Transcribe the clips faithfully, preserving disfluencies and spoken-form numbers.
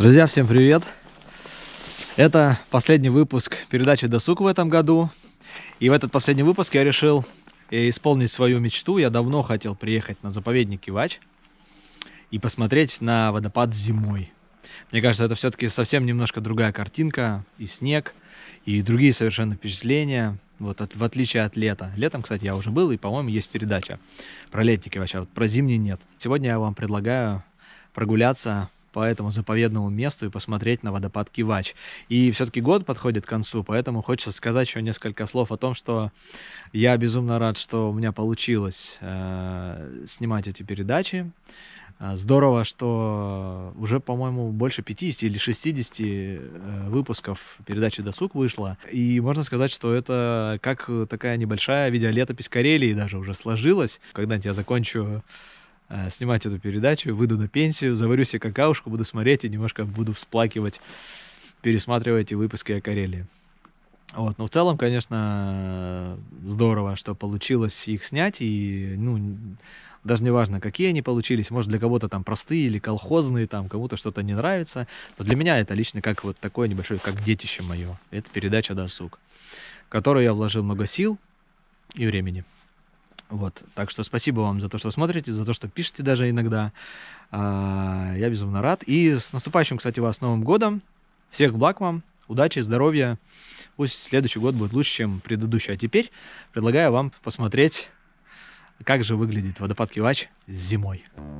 Друзья, всем привет! Это последний выпуск передачи «Досуг» в этом году. И в этот последний выпуск я решил исполнить свою мечту. Я давно хотел приехать на заповедник Кивач и посмотреть на водопад зимой. Мне кажется, это все-таки совсем немножко другая картинка. И снег, и другие совершенно впечатления. Вот от, в отличие от лета. Летом, кстати, я уже был, и, по-моему, есть передача про летний Кивач, а вот про зимний нет. Сегодня я вам предлагаю прогуляться по этому заповедному месту и посмотреть на водопад Кивач. И все-таки год подходит к концу, поэтому хочется сказать еще несколько слов о том, что я безумно рад, что у меня получилось э, снимать эти передачи. Здорово, что уже, по-моему, больше пятидесяти или шестидесяти э, выпусков передачи «Досуг» вышло. И можно сказать, что это как такая небольшая видеолетопись Карелии даже уже сложилась. Когда-нибудь я закончу снимать эту передачу, выйду на пенсию, заварю себе какаушку, буду смотреть и немножко буду всплакивать, пересматривая эти выпуски о Карелии. Вот. Но в целом, конечно, здорово, что получилось их снять, и, ну, даже не важно, какие они получились, может, для кого-то там простые или колхозные, там, кому-то что-то не нравится, но для меня это лично как вот такое небольшое, как детище мое. Это передача «Досуг», в которую я вложил много сил и времени. Вот, так что спасибо вам за то, что смотрите, за то, что пишете даже иногда. А, я безумно рад. И с наступающим, кстати, вас Новым годом. Всех благ вам, удачи, здоровья. Пусть следующий год будет лучше, чем предыдущий. А теперь предлагаю вам посмотреть, как же выглядит водопад Кивач зимой.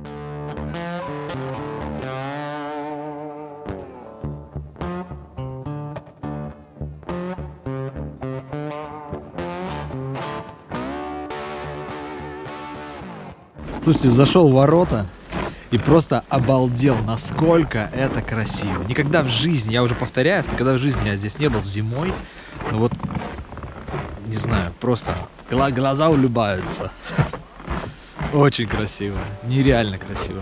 Слушайте, зашел в ворота и просто обалдел, насколько это красиво. Никогда в жизни, я уже повторяюсь, никогда в жизни я здесь не был зимой. Но вот, не знаю, просто глаза улыбаются. Очень красиво, нереально красиво.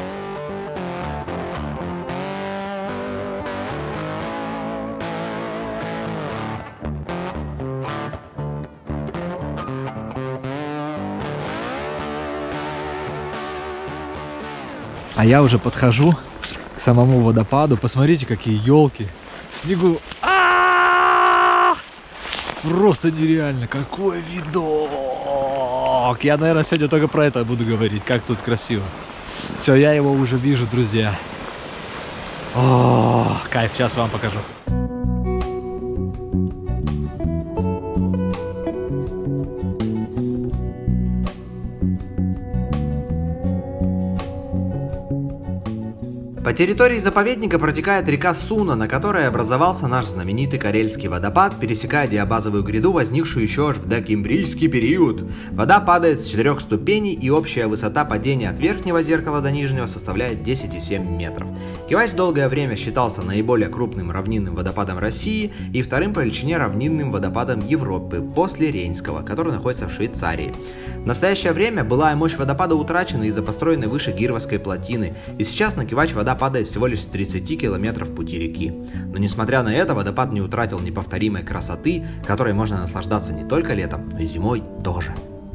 А я уже подхожу к самому водопаду. Посмотрите, какие елки в снегу. А-а-а! Просто нереально. Какой видок. Я, наверное, сегодня только про это буду говорить. Как тут красиво. Все, я его уже вижу, друзья. О, кайф. Сейчас вам покажу. По территории заповедника протекает река Суна, на которой образовался наш знаменитый Карельский водопад, пересекая диабазовую гряду, возникшую еще аж в докембрийский период. Вода падает с четырех ступеней, и общая высота падения от верхнего зеркала до нижнего составляет десять и семь метров. Кивач долгое время считался наиболее крупным равнинным водопадом России и вторым по величине равнинным водопадом Европы после Рейнского, который находится в Швейцарии. В настоящее время былая мощь водопада утрачена из-за построенной выше Гирвовской плотины, и сейчас на Кивач вода падает всего лишь с тридцати километров пути реки. Но несмотря на это, водопад не утратил неповторимой красоты, которой можно наслаждаться не только летом, но и зимой тоже.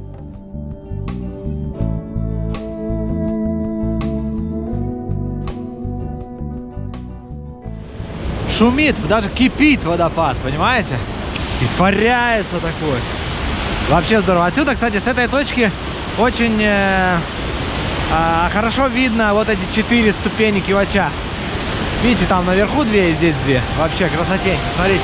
Шумит, даже кипит водопад, понимаете? Испаряется такой. Вообще здорово. Отсюда, кстати, с этой точки очень э, э, хорошо видно вот эти четыре ступени Кивача. Видите, там наверху две и здесь две. Вообще красотень, смотрите.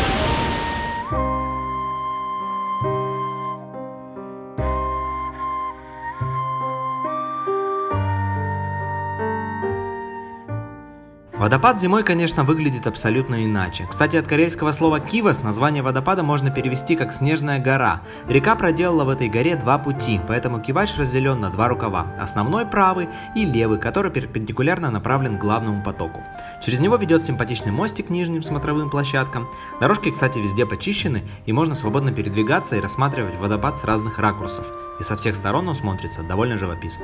Водопад зимой, конечно, выглядит абсолютно иначе. Кстати, от карельского слова «кивас» название водопада можно перевести как «снежная гора». Река проделала в этой горе два пути, поэтому Кивач разделен на два рукава. Основной правый и левый, который перпендикулярно направлен к главному потоку. Через него ведет симпатичный мостик к нижним смотровым площадкам. Дорожки, кстати, везде почищены, и можно свободно передвигаться и рассматривать водопад с разных ракурсов. И со всех сторон он смотрится довольно живописно.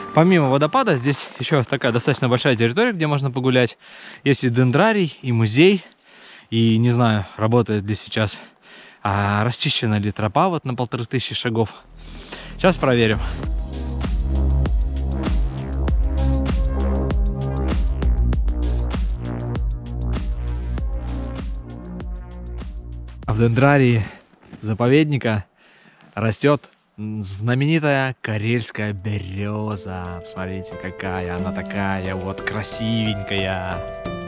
Помимо водопада, здесь еще такая достаточно большая территория, где можно погулять. Есть и дендрарий, и музей. И не знаю, работает ли сейчас, а расчищена ли тропа вот на полторы тысячи шагов. Сейчас проверим. В дендрарии заповедника растет знаменитая карельская береза. Смотрите, какая она такая вот красивенькая.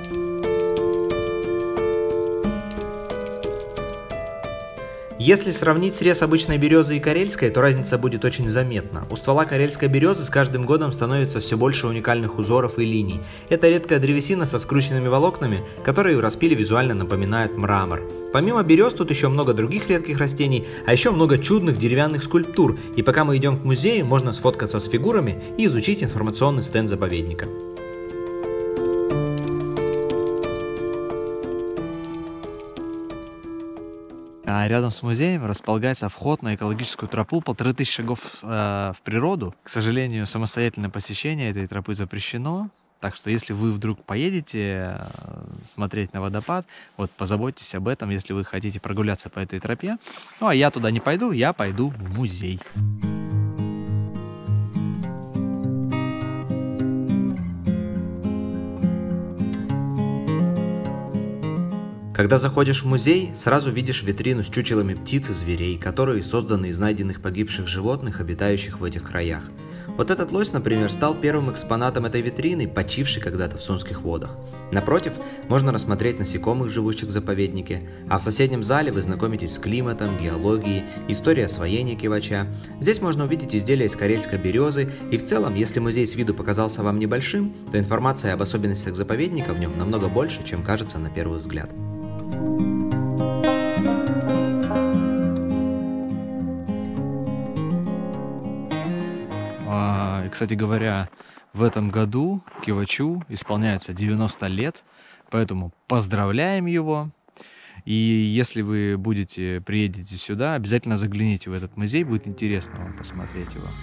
Если сравнить срез обычной березы и карельской, то разница будет очень заметна. У ствола карельской березы с каждым годом становится все больше уникальных узоров и линий. Это редкая древесина со скрученными волокнами, которые в распиле визуально напоминают мрамор. Помимо берез тут еще много других редких растений, а еще много чудных деревянных скульптур. И пока мы идем к музею, можно сфоткаться с фигурами и изучить информационный стенд заповедника. А рядом с музеем располагается вход на экологическую тропу полторы тысячи шагов э, в природу. К сожалению, самостоятельное посещение этой тропы запрещено. Так что, если вы вдруг поедете э, смотреть на водопад, вот позаботьтесь об этом, если вы хотите прогуляться по этой тропе. Ну, а я туда не пойду, я пойду в музей. Когда заходишь в музей, сразу видишь витрину с чучелами птиц и зверей, которые созданы из найденных погибших животных, обитающих в этих краях. Вот этот лось, например, стал первым экспонатом этой витрины, почивший когда-то в Сунских водах. Напротив, можно рассмотреть насекомых, живущих в заповеднике, а в соседнем зале вы знакомитесь с климатом, геологией, историей освоения Кивача. Здесь можно увидеть изделия из карельской березы, и в целом, если музей с виду показался вам небольшим, то информация об особенностях заповедника в нем намного больше, чем кажется на первый взгляд. Кстати говоря, в этом году Кивачу исполняется девяносто лет, поэтому поздравляем его. И если вы будете, приедете сюда, обязательно загляните в этот музей, будет интересно вам посмотреть его.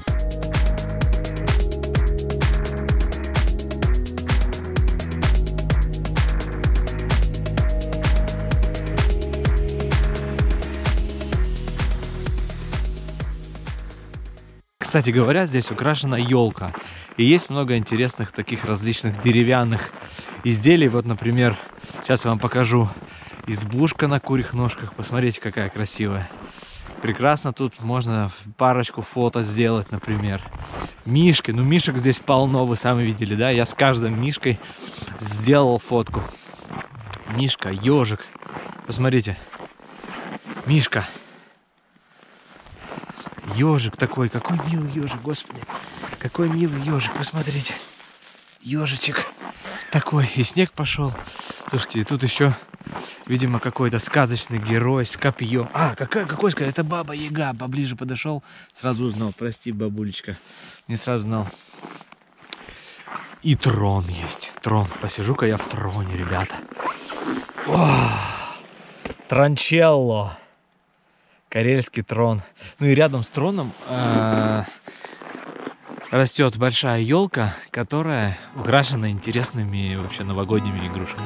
Кстати говоря, здесь украшена елка. И есть много интересных таких различных деревянных изделий. Вот, например, сейчас я вам покажу избушка на курьих ножках. Посмотрите, какая красивая. Прекрасно, тут можно парочку фото сделать, например. Мишки. Ну, мишек здесь полно, вы сами видели, да? Я с каждым мишкой сделал фотку. Мишка, ежик. Посмотрите. Мишка. Ежик такой, какой милый ежик, господи, какой милый ежик, посмотрите, ежичек такой, и снег пошел. Слушайте, и тут еще, видимо, какой-то сказочный герой с копьем. А, какая, какой сказать, это Баба Яга, поближе подошел, сразу узнал, прости, бабулечка, не сразу знал. И трон есть, трон, посижу-ка я в троне, ребята. О, Трончелло. Карельский трон. Ну и рядом с троном э, растет большая елка, которая украшена интересными вообще новогодними игрушками.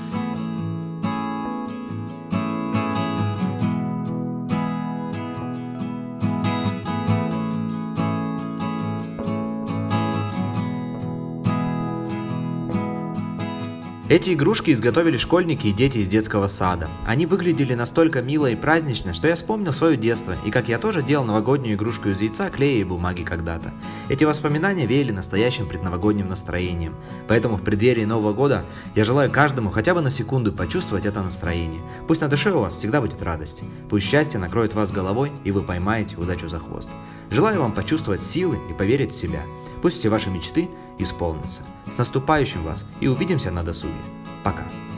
Эти игрушки изготовили школьники и дети из детского сада. Они выглядели настолько мило и празднично, что я вспомнил свое детство, и как я тоже делал новогоднюю игрушку из яйца, клея и бумаги когда-то. Эти воспоминания веяли настоящим предновогодним настроением. Поэтому в преддверии Нового года я желаю каждому хотя бы на секунду почувствовать это настроение. Пусть на душе у вас всегда будет радость. Пусть счастье накроет вас головой, и вы поймаете удачу за хвост. Желаю вам почувствовать силы и поверить в себя. Пусть все ваши мечты исполнятся. С наступающим вас и увидимся на досуге. Пока.